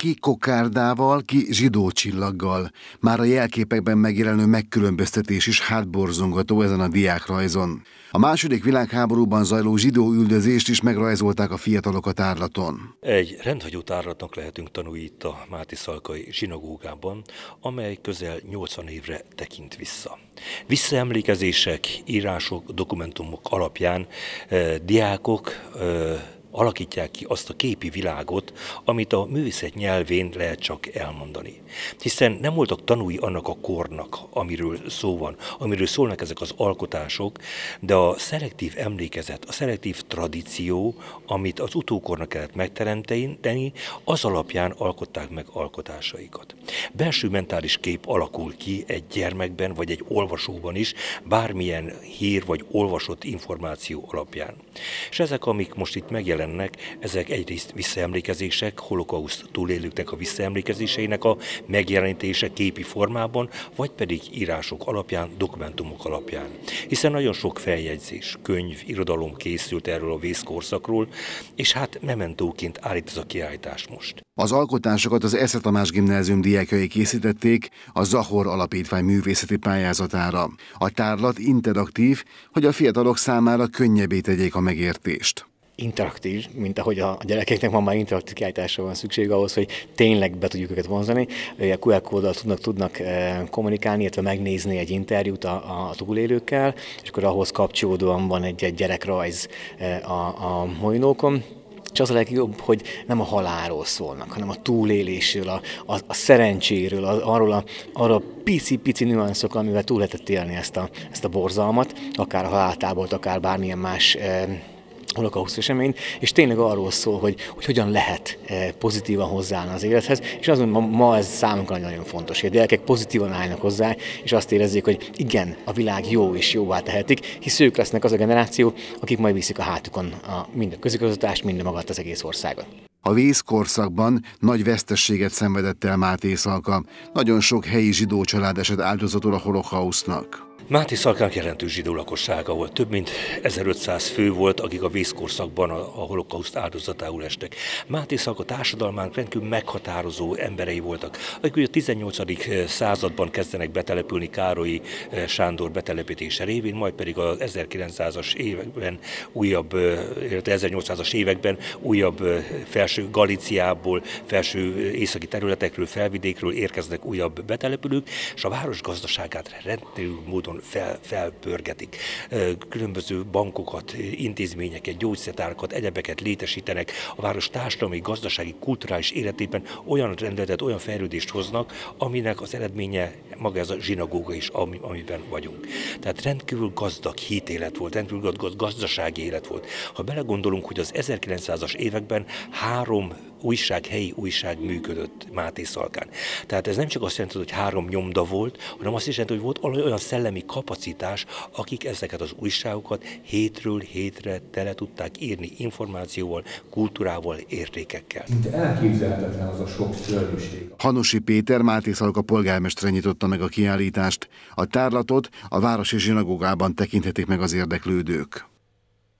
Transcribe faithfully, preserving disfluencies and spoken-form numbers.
ki kokárdával, ki zsidó csillaggal. Már a jelképekben megjelenő megkülönböztetés is hátborzongató ezen a diákrajzon. A második világháborúban zajló zsidó üldözést is megrajzolták a fiatalok a tárlaton. Egy rendhagyó tárlatnak lehetünk tanulni itt a Mátészalkai zsinagógában, amely közel nyolcvan évre tekint vissza. Visszaemlékezések, írások, dokumentumok alapján eh, diákok eh, alakítják ki azt a képi világot, amit a művészet nyelvén lehet csak elmondani. Hiszen nem voltak tanúi annak a kornak, amiről szó van, amiről szólnak ezek az alkotások, de a szelektív emlékezet, a szelektív tradíció, amit az utókornak kellett megteremteni, az alapján alkották meg alkotásaikat. Belső mentális kép alakul ki egy gyermekben, vagy egy olvasóban is, bármilyen hír vagy olvasott információ alapján. És ezek, amik most itt megjelennek, ezek egyrészt visszaemlékezések, holokauszt túlélőknek a visszaemlékezéseinek a megjelenítése képi formában, vagy pedig írások alapján, dokumentumok alapján. Hiszen nagyon sok feljegyzés, könyv, irodalom készült erről a vészkorszakról, és hát mementóként állít ez a kiállítás most. Az alkotásokat az Esze Tamás Gimnázium diákjai készítették a Zahor Alapítvány művészeti pályázatára. A tárlat interaktív, hogy a fiatalok számára könnyebbé tegyék a megértést. Interaktív, mint ahogy a gyerekeknek ma már interaktív kiállításra van szükség ahhoz, hogy tényleg be tudjuk őket vonzani. A kú er kóddal tudnak, tudnak kommunikálni, illetve megnézni egy interjút a, a túlélőkkel, és akkor ahhoz kapcsolódóan van egy, egy gyerekrajz a, a molinókon. És az a legjobb, hogy nem a halálról szólnak, hanem a túlélésről, a, a, a szerencséről, a, arról a, arról a pici-pici nüanszok, amivel túl lehetett élni ezt a, ezt a borzalmat, akár a haláltábort, akár bármilyen más e, holokauszt eseményt, és tényleg arról szól, hogy, hogy hogyan lehet pozitívan hozzáállni az élethez, és azon ma, ma ez számunkra nagyon fontos, hogy a gyerekek pozitívan állnak hozzá, és azt érezzék, hogy igen, a világ jó és jóvá tehetik, hisz ők lesznek az a generáció, akik majd viszik a hátukon a minden közigazgatást, minden magát az egész országot. A vészkorszakban nagy vesztességet szenvedett el Mátészalka. Nagyon sok helyi zsidó család esett áldozatul a holokausztnak. Mátészalkán jelentős zsidó lakossága volt, több mint ezerötszáz fő volt, akik a vészkorszakban a, a holokauszt áldozatául estek. Mátészalka társadalmának rendkívül meghatározó emberei voltak, akik ugye a tizennyolcadik században kezdenek betelepülni Károlyi Sándor betelepítése révén, majd pedig az ezerkilencszázas években újabb, illetve ezernyolcszázas években újabb felső Galíciából, felső északi területekről, felvidékről érkeznek újabb betelepülők, és a város gazdaságát rendkívül módon Fel, felpörgetik. Különböző bankokat, intézményeket, gyógyszertárakat, egyebeket létesítenek. A város társadalmi, gazdasági, kulturális életében olyan rendeletet, olyan fejlődést hoznak, aminek az eredménye maga ez a zsinagóga is, amiben vagyunk. Tehát rendkívül gazdag hitélet volt, rendkívül gazdag gazdasági élet volt. Ha belegondolunk, hogy az ezerkilencszázas években három újság, helyi újság működött Mátészalkán. Tehát ez nem csak azt jelenti, hogy három nyomda volt, hanem azt is jelenti, hogy volt olyan szellemi kapacitás, akik ezeket az újságokat hétről hétre tele tudták írni információval, kultúrával, értékekkel. Szinte elképzelhetetlen az a sok szörnyűség. Hanusi Péter, Mátészalka polgármestere nyitotta meg a kiállítást. A tárlatot a városi zsinagógában tekinthetik meg az érdeklődők.